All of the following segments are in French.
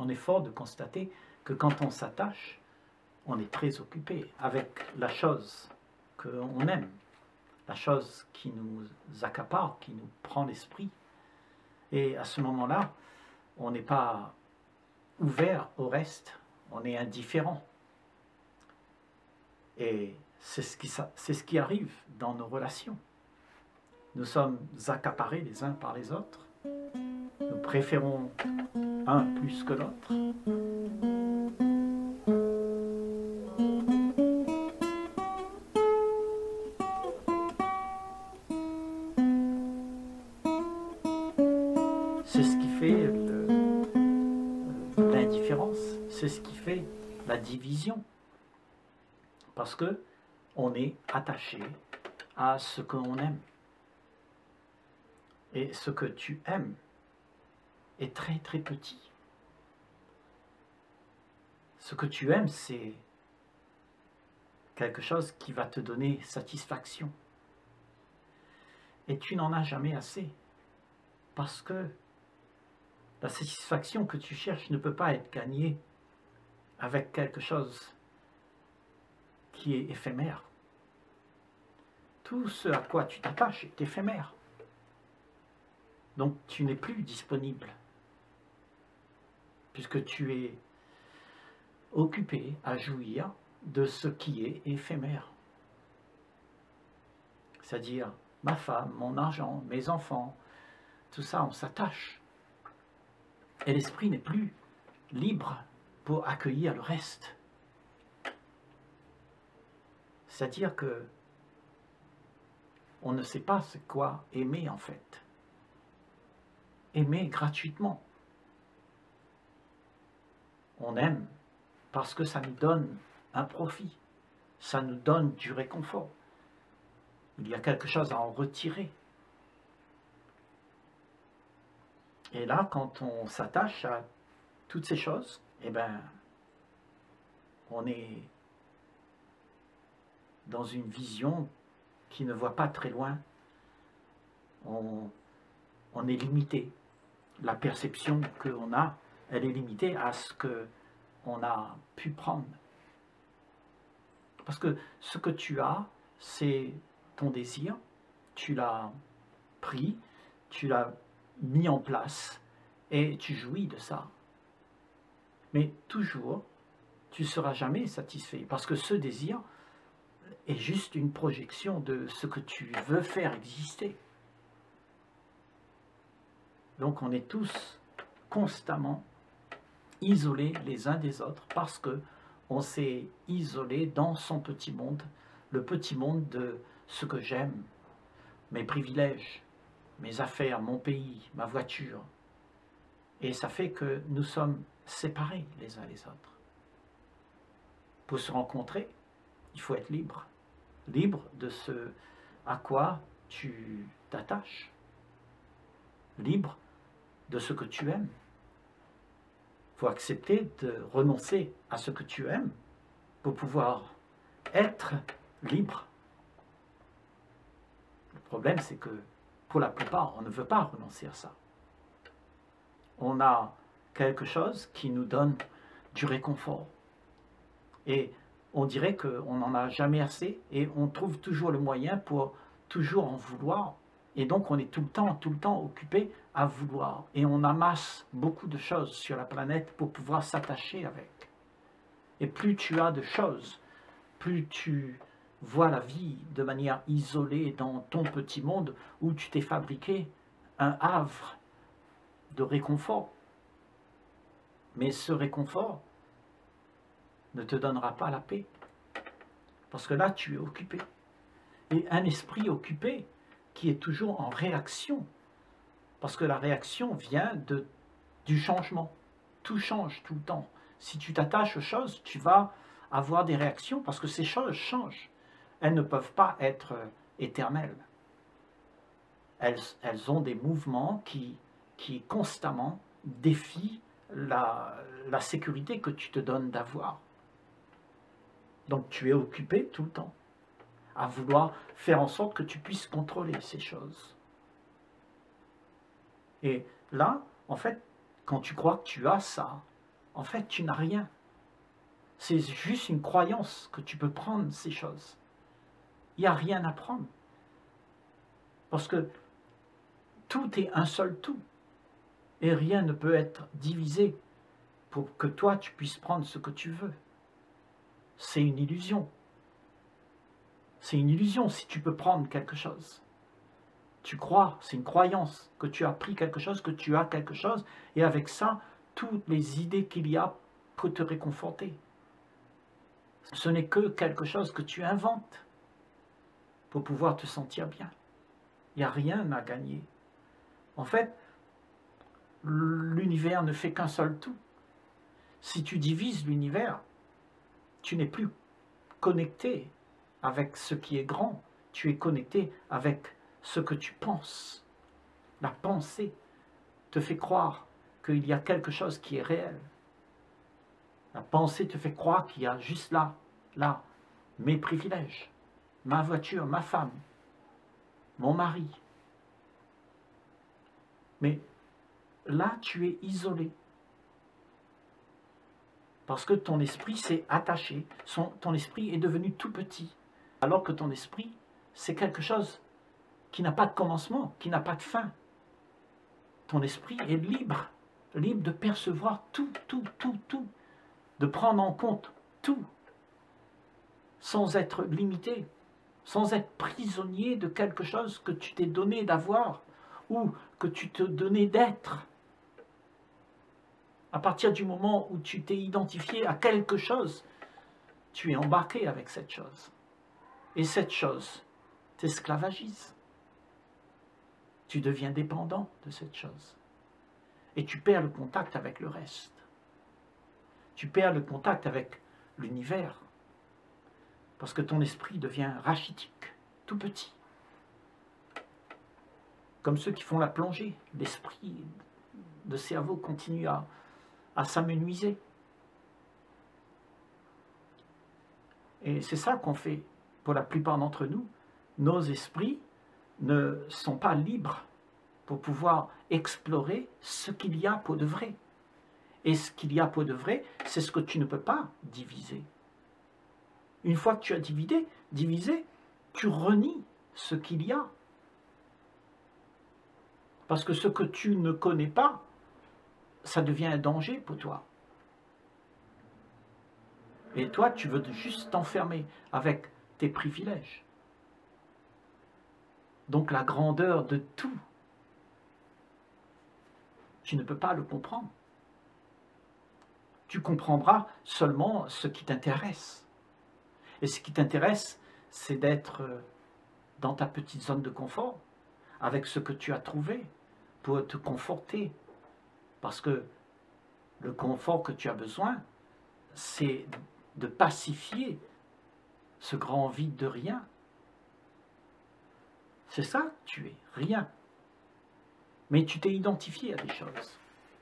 on est fort de constater que quand on s'attache, on est très occupé avec la chose qu'on aime, la chose qui nous accapare, qui nous prend l'esprit. Et à ce moment-là, on n'est pas ouvert au reste, on est indifférent. Et c'est ce qui arrive dans nos relations. Nous sommes accaparés les uns par les autres. Nous préférons un plus que l'autre. C'est ce qui fait l'indifférence, c'est ce qui fait la division. Parce que on est attaché à ce qu'on aime. Et ce que tu aimes est très très petit. Ce que tu aimes, c'est quelque chose qui va te donner satisfaction. Et tu n'en as jamais assez. Parce que la satisfaction que tu cherches ne peut pas être gagnée avec quelque chose qui est éphémère. Tout ce à quoi tu t'attaches est éphémère. Donc tu n'es plus disponible, puisque tu es occupé à jouir de ce qui est éphémère. C'est-à-dire ma femme, mon argent, mes enfants, tout ça, on s'attache. Et l'esprit n'est plus libre pour accueillir le reste. C'est-à-dire que on ne sait pas c'est quoi aimer en fait. Aimer gratuitement. On aime parce que ça nous donne un profit, ça nous donne du réconfort. Il y a quelque chose à en retirer. Et là, quand on s'attache à toutes ces choses, eh bien, on est dans une vision qui ne voit pas très loin. On est limité. La perception qu'on a, elle est limitée à ce qu'on a pu prendre. Parce que ce que tu as, c'est ton désir, tu l'as pris, tu l'as mis en place et tu jouis de ça. Mais toujours, tu ne seras jamais satisfait parce que ce désir est juste une projection de ce que tu veux faire exister. Donc on est tous constamment isolés les uns des autres parce que on s'est isolé dans son petit monde, le petit monde de ce que j'aime, mes privilèges, mes affaires, mon pays, ma voiture. Et ça fait que nous sommes séparés les uns les autres. Pour se rencontrer, il faut être libre. Libre de ce à quoi tu t'attaches. Libre de ce que tu aimes. Il faut accepter de renoncer à ce que tu aimes pour pouvoir être libre. Le problème, c'est que pour la plupart, on ne veut pas renoncer à ça. On a quelque chose qui nous donne du réconfort. Et on dirait qu'on n'en a jamais assez et on trouve toujours le moyen pour toujours en vouloir. Et donc on est tout le temps occupé à vouloir. Et on amasse beaucoup de choses sur la planète pour pouvoir s'attacher avec. Et plus tu as de choses, plus tu vois la vie de manière isolée dans ton petit monde où tu t'es fabriqué un havre de réconfort. Mais ce réconfort ne te donnera pas la paix. Parce que là, tu es occupé. Et un esprit occupé qui est toujours en réaction. Parce que la réaction vient du changement. Tout change tout le temps. Si tu t'attaches aux choses, tu vas avoir des réactions parce que ces choses changent. Elles ne peuvent pas être éternelles. Elles ont des mouvements qui constamment défient la sécurité que tu te donnes d'avoir. Donc tu es occupé tout le temps à vouloir faire en sorte que tu puisses contrôler ces choses. Et là, en fait, quand tu crois que tu as ça, en fait, tu n'as rien. C'est juste une croyance que tu peux prendre ces choses. Il n'y a rien à prendre. Parce que tout est un seul tout. Et rien ne peut être divisé pour que toi, tu puisses prendre ce que tu veux. C'est une illusion. C'est une illusion si tu peux prendre quelque chose. Tu crois, c'est une croyance, que tu as pris quelque chose, que tu as quelque chose, et avec ça, toutes les idées qu'il y a pour te réconforter. Ce n'est que quelque chose que tu inventes pour pouvoir te sentir bien. Il n'y a rien à gagner. En fait, l'univers ne fait qu'un seul tout. Si tu divises l'univers, tu n'es plus connecté avec ce qui est grand, tu es connecté avec ce que tu penses. La pensée te fait croire qu'il y a quelque chose qui est réel. La pensée te fait croire qu'il y a juste là, mes privilèges, ma voiture, ma femme, mon mari. Mais là, tu es isolé. Parce que ton esprit s'est attaché, ton esprit est devenu tout petit. Alors que ton esprit, c'est quelque chose qui n'a pas de commencement, qui n'a pas de fin. Ton esprit est libre, libre de percevoir tout, de prendre en compte tout, sans être limité, sans être prisonnier de quelque chose que tu t'es donné d'avoir ou que tu te donnais d'être. À partir du moment où tu t'es identifié à quelque chose, tu es embarqué avec cette chose. Et cette chose t'esclavagise. Tu deviens dépendant de cette chose. Et tu perds le contact avec le reste. Tu perds le contact avec l'univers. Parce que ton esprit devient rachitique, tout petit. Comme ceux qui font la plongée. L'esprit, le cerveau continue à s'amenuiser. Et c'est ça qu'on fait pour la plupart d'entre nous. Nos esprits ne sont pas libres pour pouvoir explorer ce qu'il y a pour de vrai. Et ce qu'il y a pour de vrai, c'est ce que tu ne peux pas diviser. Une fois que tu as divisé, tu renies ce qu'il y a. Parce que ce que tu ne connais pas, ça devient un danger pour toi. Et toi, tu veux juste t'enfermer avec tes privilèges. Donc la grandeur de tout, tu ne peux pas le comprendre. Tu comprendras seulement ce qui t'intéresse. Et ce qui t'intéresse, c'est d'être dans ta petite zone de confort, avec ce que tu as trouvé, pour te conforter. Parce que le confort que tu as besoin, c'est de pacifier ce grand vide de rien. C'est ça que tu es, rien. Mais tu t'es identifié à des choses.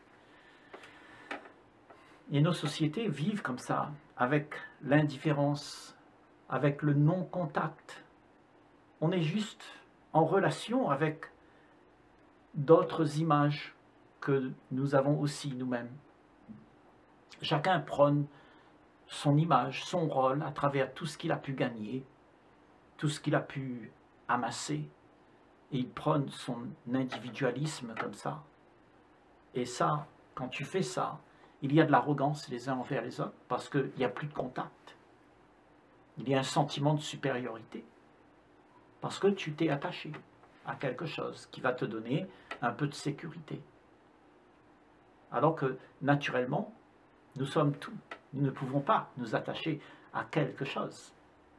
Et nos sociétés vivent comme ça, avec l'indifférence, avec le non-contact. On est juste en relation avec d'autres images que nous avons aussi nous-mêmes. Chacun prône son image, son rôle à travers tout ce qu'il a pu gagner, tout ce qu'il a pu amasser. Et il prône son individualisme comme ça. Et ça, quand tu fais ça, il y a de l'arrogance les uns envers les autres parce qu'il n'y a plus de contact. Il y a un sentiment de supériorité parce que tu t'es attaché à quelque chose qui va te donner un peu de sécurité. Alors que, naturellement, nous sommes tout. Nous ne pouvons pas nous attacher à quelque chose.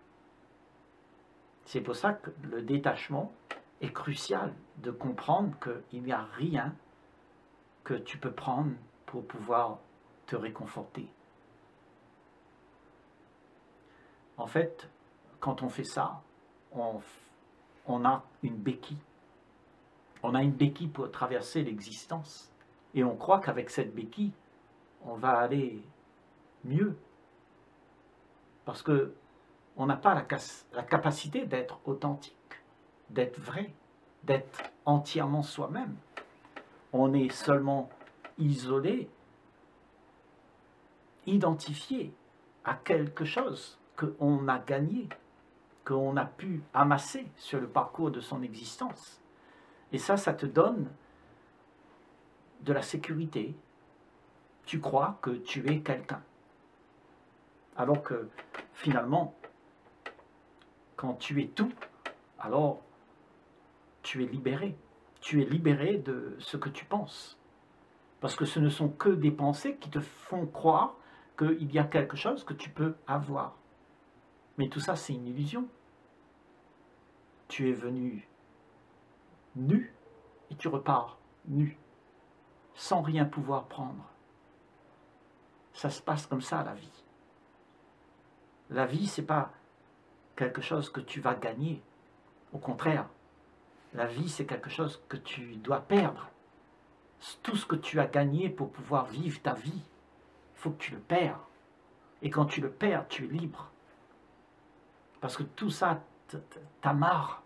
C'est pour ça que le détachement est crucial, de comprendre qu'il n'y a rien que tu peux prendre pour pouvoir te réconforter. En fait, quand on fait ça, on a une béquille. On a une béquille pour traverser l'existence. Et on croit qu'avec cette béquille, on va aller mieux. Parce qu'on n'a pas la capacité d'être authentique, d'être vrai, d'être entièrement soi-même. On est seulement isolé identifié à quelque chose qu'on a gagné, qu'on a pu amasser sur le parcours de son existence. Et ça te donne de la sécurité. Tu crois que tu es quelqu'un. Alors que finalement, quand tu es tout, alors tu es libéré. Tu es libéré de ce que tu penses. Parce que ce ne sont que des pensées qui te font croire qu'il y a quelque chose que tu peux avoir. Mais tout ça, c'est une illusion. Tu es venu nu et tu repars nu, sans rien pouvoir prendre. Ça se passe comme ça, la vie. La vie, ce n'est pas quelque chose que tu vas gagner. Au contraire, la vie, c'est quelque chose que tu dois perdre. Tout ce que tu as gagné pour pouvoir vivre ta vie, il faut que tu le perds. Et quand tu le perds, tu es libre. Parce que tout ça t'amarre,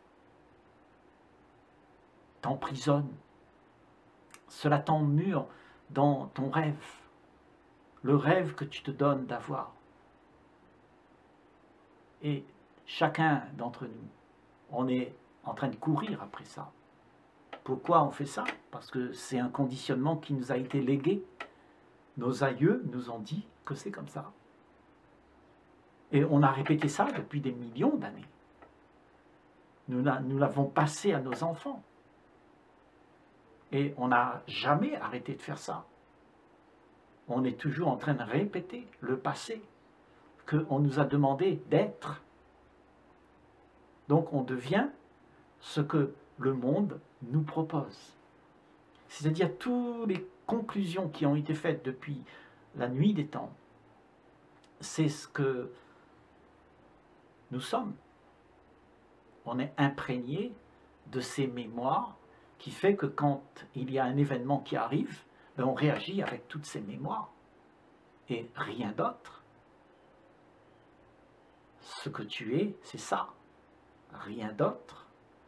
t'emprisonne. Cela t'emmure dans ton rêve. Le rêve que tu te donnes d'avoir. Et chacun d'entre nous, on est en train de courir après ça. Pourquoi on fait ça? Parce que c'est un conditionnement qui nous a été légué. Nos aïeux nous ont dit que c'est comme ça. Et on a répété ça depuis des millions d'années. Nous l'avons passé à nos enfants. Et on n'a jamais arrêté de faire ça. On est toujours en train de répéter le passé qu'on nous a demandé d'être. Donc on devient ce que le monde nous propose. C'est-à-dire toutes les conclusions qui ont été faites depuis la nuit des temps, c'est ce que nous sommes. On est imprégné de ces mémoires qui fait que quand il y a un événement qui arrive, on réagit avec toutes ces mémoires et rien d'autre. Ce que tu es, c'est ça. Rien d'autre.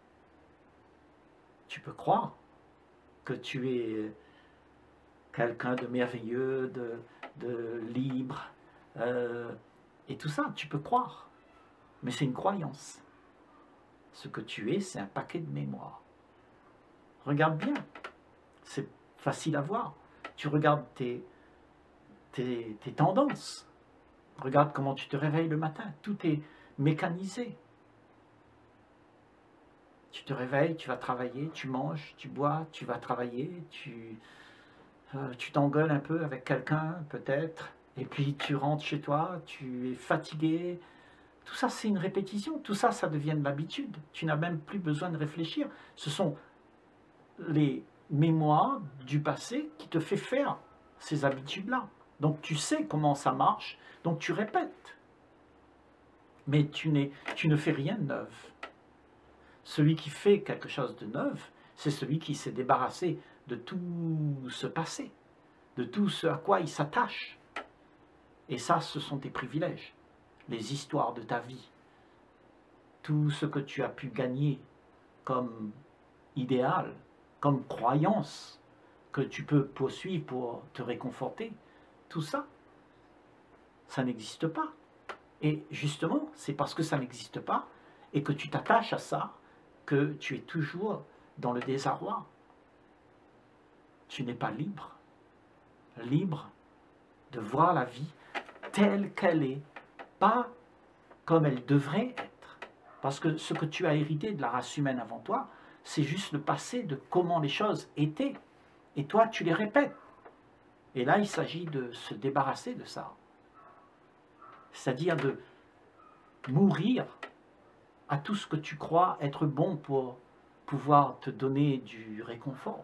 Tu peux croire que tu es quelqu'un de merveilleux, de libre, et tout ça, tu peux croire. Mais c'est une croyance. Ce que tu es, c'est un paquet de mémoires. Regarde bien, c'est facile à voir. Tu regardes tes tendances. Regarde comment tu te réveilles le matin. Tout est mécanisé. Tu te réveilles, tu vas travailler, tu manges, tu bois, tu vas travailler, tu t'engueules un peu avec quelqu'un peut-être, et puis tu rentres chez toi, tu es fatigué. Tout ça, c'est une répétition. Tout ça, ça devient de l'habitude. Tu n'as même plus besoin de réfléchir. Ce sont les mémoires du passé qui te fait faire ces habitudes-là. Donc tu sais comment ça marche, donc tu répètes. Mais tu ne fais rien de neuf. Celui qui fait quelque chose de neuf, c'est celui qui s'est débarrassé de tout ce passé, de tout ce à quoi il s'attache. Et ça, ce sont tes privilèges, les histoires de ta vie, tout ce que tu as pu gagner comme idéal, comme croyance que tu peux poursuivre pour te réconforter, tout ça, ça n'existe pas. Et justement, c'est parce que ça n'existe pas et que tu t'attaches à ça que tu es toujours dans le désarroi. Tu n'es pas libre. Libre de voir la vie telle qu'elle est, pas comme elle devrait être. Parce que ce que tu as hérité de la race humaine avant toi, c'est juste le passé de comment les choses étaient. Et toi, tu les répètes. Et là, il s'agit de se débarrasser de ça. C'est-à-dire de mourir à tout ce que tu crois être bon pour pouvoir te donner du réconfort.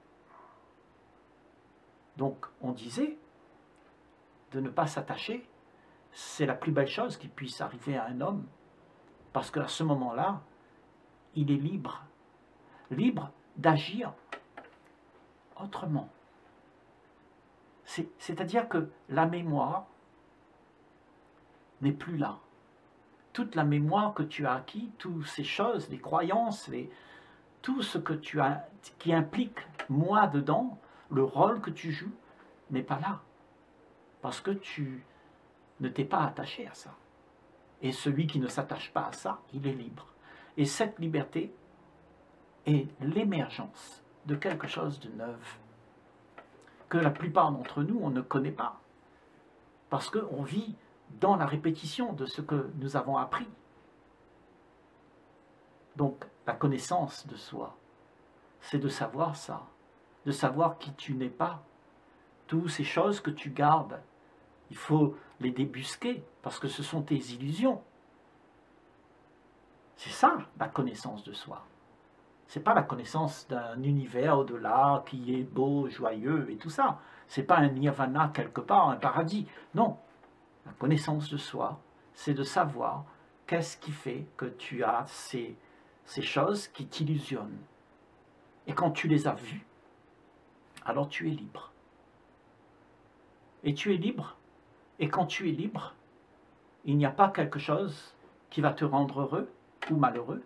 Donc, on disait, de ne pas s'attacher, c'est la plus belle chose qui puisse arriver à un homme, parce qu'à ce moment-là, il est libre. Libre d'agir autrement. C'est-à-dire que la mémoire n'est plus là. Toute la mémoire que tu as acquis, toutes ces choses, les croyances, tout ce que tu as, qui implique moi dedans, le rôle que tu joues, n'est pas là. parce que tu ne t'es pas attaché à ça. Et celui qui ne s'attache pas à ça, il est libre. Et cette liberté est l'émergence de quelque chose de neuf, que la plupart d'entre nous, on ne connaît pas, parce qu'on vit dans la répétition de ce que nous avons appris. Donc, la connaissance de soi, c'est de savoir ça, de savoir qui tu n'es pas. Toutes ces choses que tu gardes, il faut les débusquer, parce que ce sont tes illusions. C'est ça, la connaissance de soi. Ce n'est pas la connaissance d'un univers au-delà qui est beau, joyeux et tout ça. Ce n'est pas un nirvana quelque part, un paradis. Non, la connaissance de soi, c'est de savoir qu'est-ce qui fait que tu as ces choses qui t'illusionnent. Et quand tu les as vues, alors tu es libre. Et tu es libre. Et quand tu es libre, il n'y a pas quelque chose qui va te rendre heureux ou malheureux.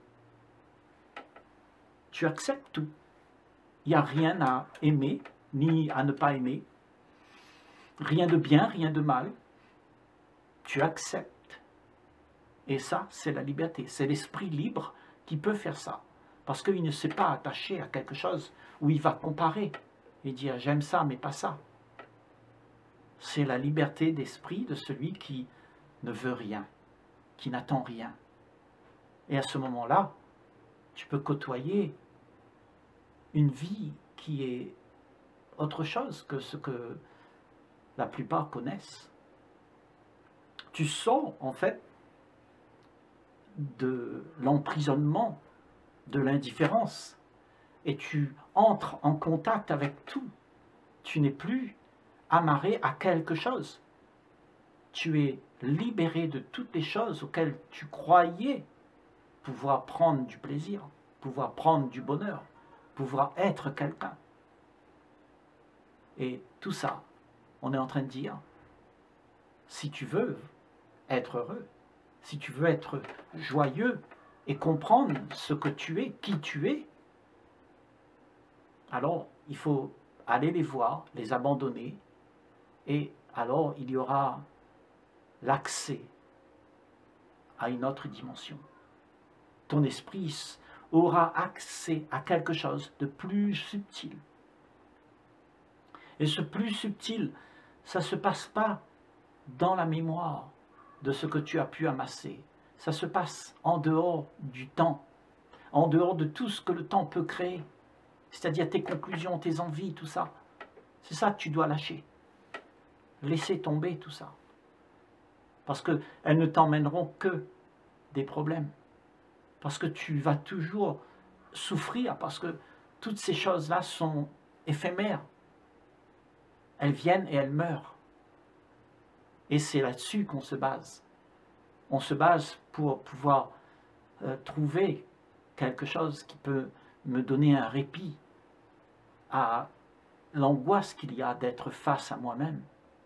Tu acceptes tout. Il n'y a rien à aimer, ni à ne pas aimer. Rien de bien, rien de mal. Tu acceptes. Et ça, c'est la liberté. C'est l'esprit libre qui peut faire ça. Parce qu'il ne s'est pas attaché à quelque chose où il va comparer et dire j'aime ça, mais pas ça. C'est la liberté d'esprit de celui qui ne veut rien, qui n'attend rien. Et à ce moment-là, tu peux côtoyer une vie qui est autre chose que ce que la plupart connaissent. Tu sors en fait de l'emprisonnement, de l'indifférence, et tu entres en contact avec tout. Tu n'es plus amarré à quelque chose. Tu es libéré de toutes les choses auxquelles tu croyais pouvoir prendre du plaisir, pouvoir prendre du bonheur, pouvoir être quelqu'un. Et tout ça, on est en train de dire, si tu veux être heureux, si tu veux être joyeux et comprendre ce que tu es, qui tu es, alors il faut aller les voir, les abandonner, et alors il y aura l'accès à une autre dimension. Ton esprit aura accès à quelque chose de plus subtil. Et ce plus subtil, ça ne se passe pas dans la mémoire de ce que tu as pu amasser. Ça se passe en dehors du temps, en dehors de tout ce que le temps peut créer. C'est-à-dire tes conclusions, tes envies, tout ça. C'est ça que tu dois lâcher. Laisser tomber tout ça. Parce qu'elles ne t'emmèneront que des problèmes. Parce que tu vas toujours souffrir, parce que toutes ces choses-là sont éphémères. Elles viennent et elles meurent. Et c'est là-dessus qu'on se base. On se base pour pouvoir trouver quelque chose qui peut me donner un répit à l'angoisse qu'il y a d'être face à moi-même.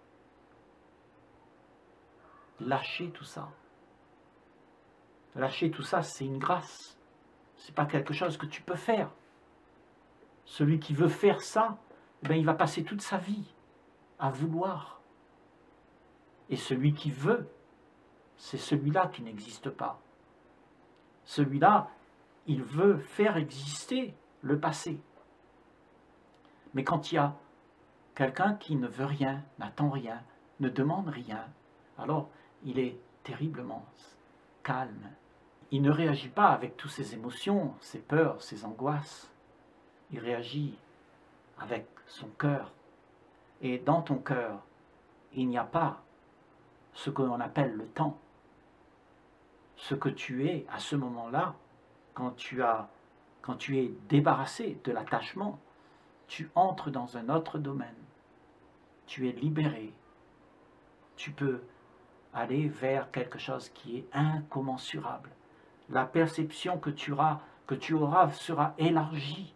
Lâcher tout ça. Lâcher tout ça, c'est une grâce. Ce n'est pas quelque chose que tu peux faire. Celui qui veut faire ça, eh bien, il va passer toute sa vie à vouloir. Et celui qui veut, c'est celui-là qui n'existe pas. Celui-là, il veut faire exister le passé. Mais quand il y a quelqu'un qui ne veut rien, n'attend rien, ne demande rien, alors il est terriblement calme. Il ne réagit pas avec toutes ses émotions, ses peurs, ses angoisses. Il réagit avec son cœur. Et dans ton cœur, il n'y a pas ce que l'on appelle le temps. Ce que tu es à ce moment-là, quand tu es débarrassé de l'attachement, tu entres dans un autre domaine. Tu es libéré. Tu peux aller vers quelque chose qui est incommensurable. La perception que tu auras sera élargie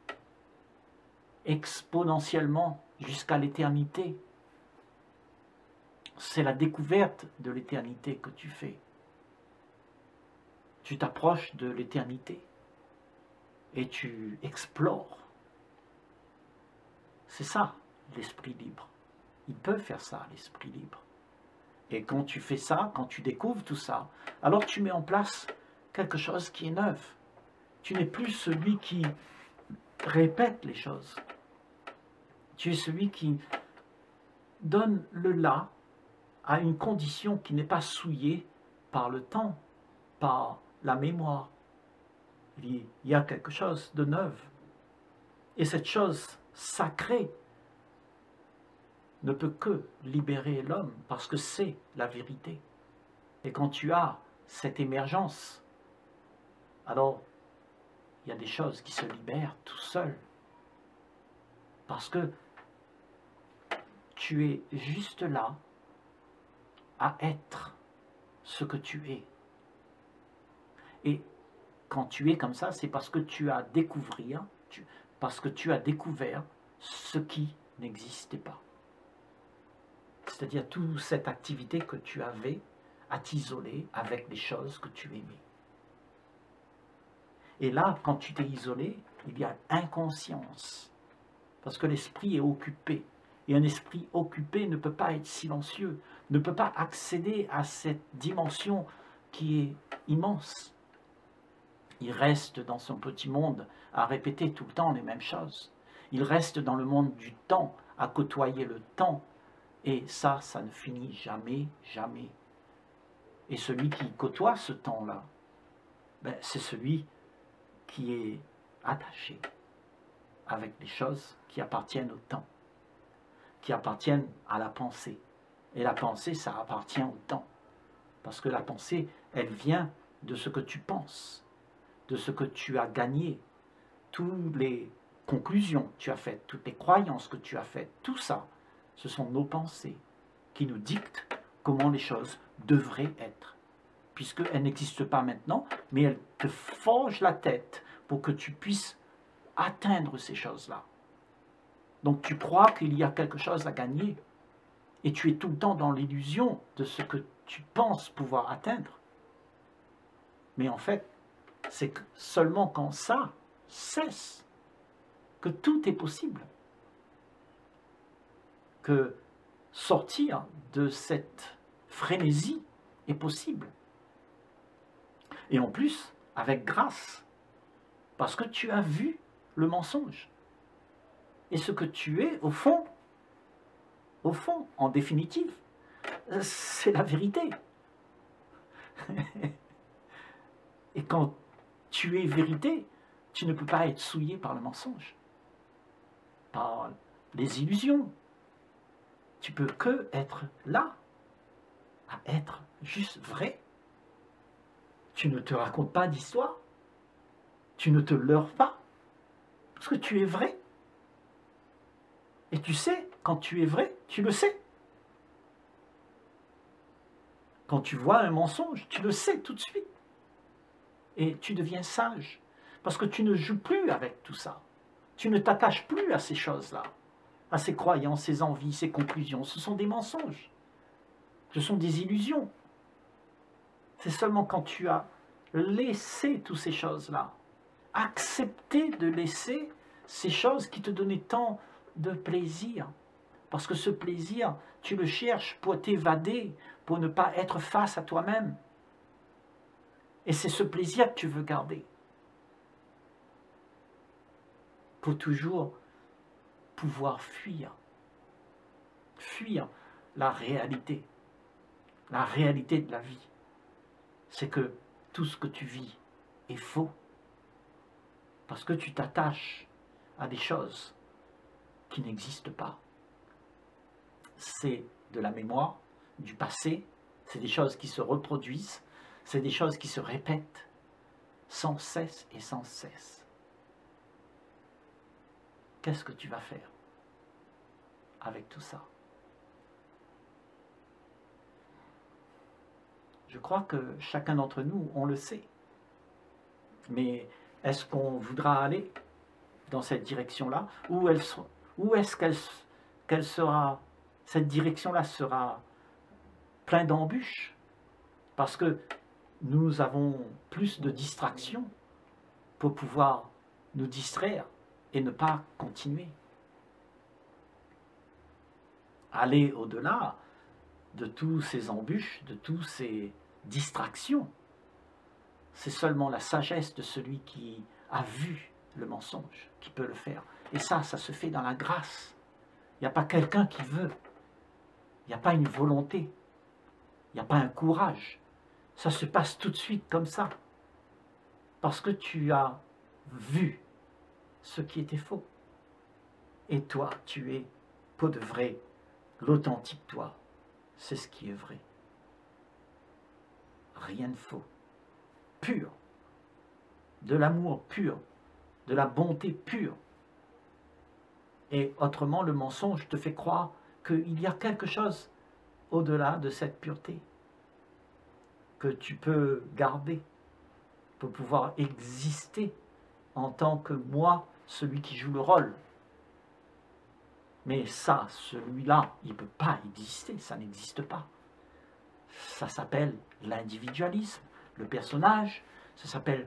exponentiellement jusqu'à l'éternité. C'est la découverte de l'éternité que tu fais. Tu t'approches de l'éternité et tu explores. C'est ça, l'esprit libre. Il peut faire ça, l'esprit libre. Et quand tu fais ça, quand tu découvres tout ça, alors tu mets en place quelque chose qui est neuf. Tu n'es plus celui qui répète les choses. Tu es celui qui donne le là à une condition qui n'est pas souillée par le temps, par la mémoire. Il y a quelque chose de neuf. Et cette chose sacrée ne peut que libérer l'homme parce que c'est la vérité. Et quand tu as cette émergence, alors il y a des choses qui se libèrent tout seul. Parce que tu es juste là à être ce que tu es. Et quand tu es comme ça, c'est parce que tu as découvert ce qui n'existait pas. C'est-à-dire toute cette activité que tu avais à t'isoler avec les choses que tu aimais. Et là, quand tu t'es isolé, il y a inconscience. Parce que l'esprit est occupé. Et un esprit occupé ne peut pas être silencieux, ne peut pas accéder à cette dimension qui est immense. Il reste dans son petit monde à répéter tout le temps les mêmes choses. Il reste dans le monde du temps, à côtoyer le temps. Et ça ne finit jamais, jamais. Et celui qui côtoie ce temps-là, c'est celui qui est attaché avec les choses qui appartiennent au temps, qui appartiennent à la pensée. Et la pensée, ça appartient au temps. Parce que la pensée, elle vient de ce que tu penses, de ce que tu as gagné, toutes les conclusions que tu as faites, toutes les croyances que tu as faites, tout ça, ce sont nos pensées qui nous dictent comment les choses devraient être. Puisqu'elles n'existent pas maintenant, mais elles te forgent la tête pour que tu puisses atteindre ces choses-là. Donc tu crois qu'il y a quelque chose à gagner et tu es tout le temps dans l'illusion de ce que tu penses pouvoir atteindre. Mais en fait, c'est que seulement quand ça cesse que tout est possible. Que sortir de cette frénésie est possible. Et en plus, avec grâce, parce que tu as vu le mensonge. Et ce que tu es, au fond, en définitive, c'est la vérité. Et quand tu es vérité, tu ne peux pas être souillé par le mensonge, par les illusions. Tu peux que être là, à être juste vrai. Tu ne te racontes pas d'histoire, tu ne te leurres pas, parce que tu es vrai. Et tu sais, quand tu es vrai, tu le sais. Quand tu vois un mensonge, tu le sais tout de suite. Et tu deviens sage, parce que tu ne joues plus avec tout ça. Tu ne t'attaches plus à ces choses-là, à ces croyances, ces envies, ces conclusions. Ce sont des mensonges. Ce sont des illusions. C'est seulement quand tu as laissé toutes ces choses-là, accepté de laisser ces choses qui te donnaient tant de plaisir. Parce que ce plaisir, tu le cherches pour t'évader, pour ne pas être face à toi-même. Et c'est ce plaisir que tu veux garder. Pour toujours pouvoir fuir. Fuir la réalité. La réalité de la vie. C'est que tout ce que tu vis est faux. Parce que tu t'attaches à des choses qui n'existent pas. C'est de la mémoire, du passé, c'est des choses qui se reproduisent, c'est des choses qui se répètent sans cesse et sans cesse. Qu'est-ce que tu vas faire avec tout ça? Je crois que chacun d'entre nous, on le sait. Mais est-ce qu'on voudra aller dans cette direction-là? Ou est-ce qu'elle sera, cette direction-là sera pleine d'embûches? Parce que nous avons plus de distractions pour pouvoir nous distraire et ne pas continuer. aller au-delà de tous ces embûches, de toutes ces distractions. C'est seulement la sagesse de celui qui a vu le mensonge qui peut le faire. Et ça se fait dans la grâce. Il n'y a pas quelqu'un qui veut. Il n'y a pas une volonté. Il n'y a pas un courage. Ça se passe tout de suite comme ça. Parce que tu as vu ce qui était faux. Et toi, tu es, pour de vrai, l'authentique toi. C'est ce qui est vrai. Rien de faux. Pur. De l'amour pur. De la bonté pure. Et autrement, le mensonge te fait croire qu'il y a quelque chose au-delà de cette pureté que tu peux garder pour pouvoir exister en tant que moi, celui qui joue le rôle. Mais ça, celui-là, il ne peut pas exister, ça n'existe pas. Ça s'appelle l'individualisme, le personnage, ça s'appelle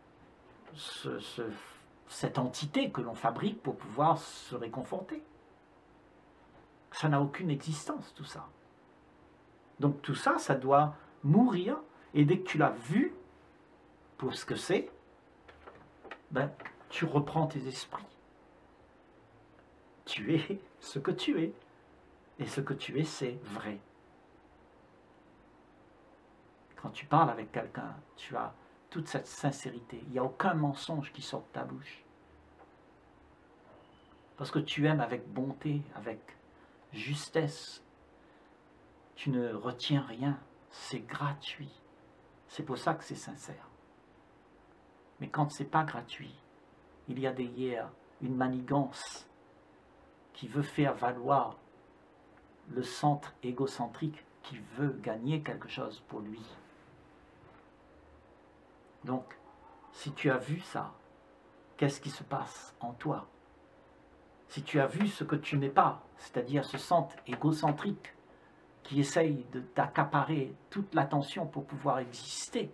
cette entité que l'on fabrique pour pouvoir se réconforter. Ça n'a aucune existence, tout ça. Donc tout ça, ça doit mourir, et dès que tu l'as vu pour ce que c'est, ben, tu reprends tes esprits. Tu es ce que tu es, et ce que tu es, c'est vrai. Quand tu parles avec quelqu'un, tu as toute cette sincérité. Il n'y a aucun mensonge qui sort de ta bouche. Parce que tu aimes avec bonté, avec justesse. Tu ne retiens rien. C'est gratuit. C'est pour ça que c'est sincère. Mais quand ce n'est pas gratuit, il y a derrière une manigance qui veut faire valoir le centre égocentrique qui veut gagner quelque chose pour lui. Donc, si tu as vu ça, qu'est-ce qui se passe en toi? Si tu as vu ce que tu n'es pas, c'est-à-dire ce centre égocentrique qui essaye de t'accaparer toute l'attention pour pouvoir exister,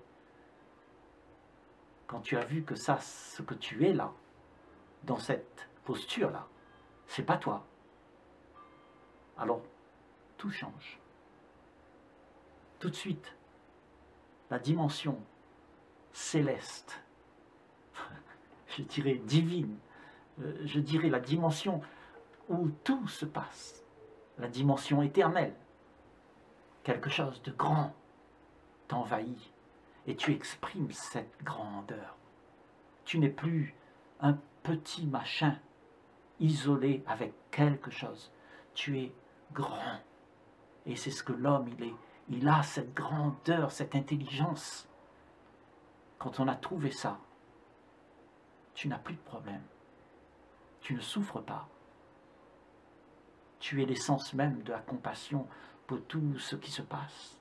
quand tu as vu que ça, ce que tu es là, dans cette posture-là, c'est pas toi, alors tout change. Tout de suite, la dimension céleste, je dirais divine, je dirais la dimension où tout se passe, la dimension éternelle, quelque chose de grand t'envahit et tu exprimes cette grandeur. Tu n'es plus un petit machin isolé avec quelque chose. Tu es grand. Et c'est ce que l'homme, il est. Il a cette grandeur, cette intelligence. Quand on a trouvé ça, tu n'as plus de problème. Tu ne souffres pas. Tu es l'essence même de la compassion pour tout ce qui se passe.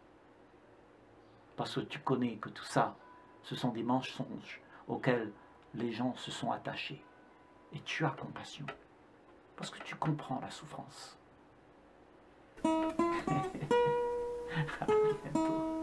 Parce que tu connais que tout ça, ce sont des mensonges auxquels les gens se sont attachés. Et tu as compassion. Parce que tu comprends la souffrance. À bientôt.